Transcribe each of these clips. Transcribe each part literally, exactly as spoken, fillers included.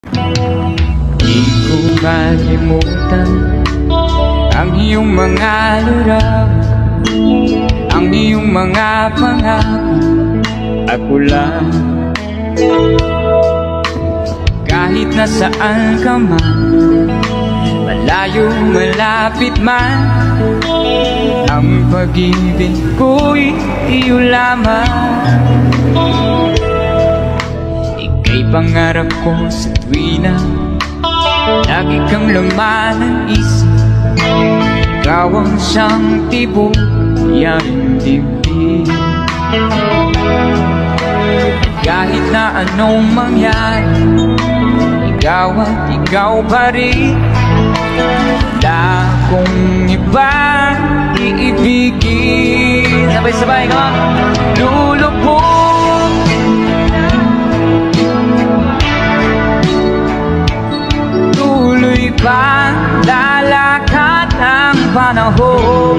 Di ko malimutan ang iyong mga larawan, ang iyong mga pangako. Ako lang, kahit nasaan ka man, malayo malapit man, ang pag-ibig ko'y iyo lamang. Ika'y pangarap ko sa tuwina, lagi kang laman ng isip. Ikaw ang siyang tibok yang dibdib. Kahit na anong mangyari, ikaw at ikaw pa rin. Wala akong ibang iibigin. Sabay-sabay ka, lulubog. Tuloy pa lalakad ang panahon.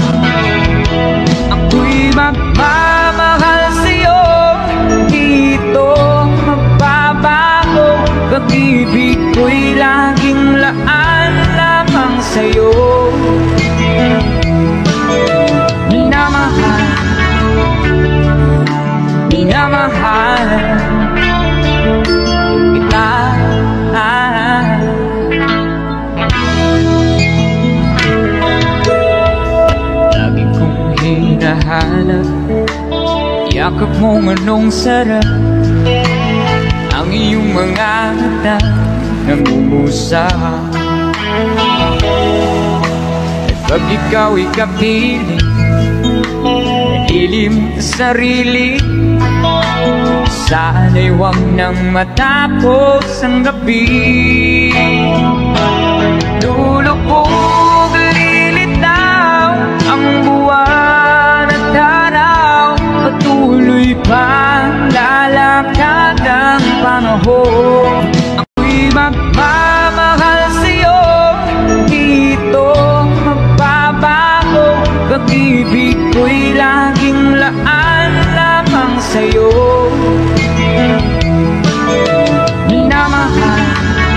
Ako'y magmamahal sa'yo, dito magbabago. Pag-ibig ko'y laging laan lamang sa'yo. Minamahal, minamahal kita. Lagi kong hinahanap yakap mong anong sarap, ang iyong mga mata nangumusa. At pag ikaw'y kapiling, nalilim sa sarili, sana'y huwag nang matapos ang gabi. Lulubog, lilitaw ang buwan at araw, patuloy pa lalakad ang panahon. Ako'y magmamahal sa'yo, dito magbabago. Pag-ibig ko'y laging laan lamang sa'yo. Minamahal,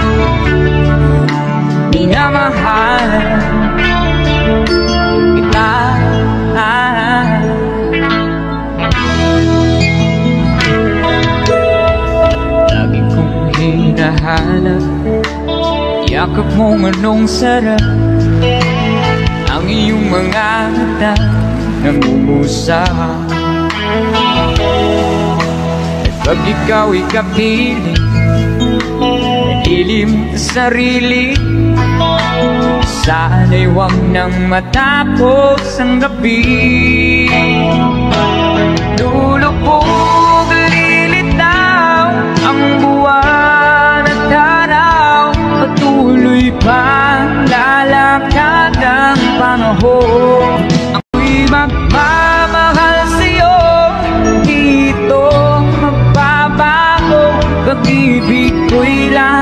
minamahal kita. Lagi kong hinahanap yakap mong anong sarap, ang iyong mga mata nangumusa. At pag ikaw'y kapiling, nalilim sa sarili, sana'y huwag nang matapos ang gabi. Lulubog, lilitaw ang buwan at araw, patuloy pa lalakad ang panahon. Ako'y magmamahal sa'yo, dito magbabago. Pag-ibig ko'y lang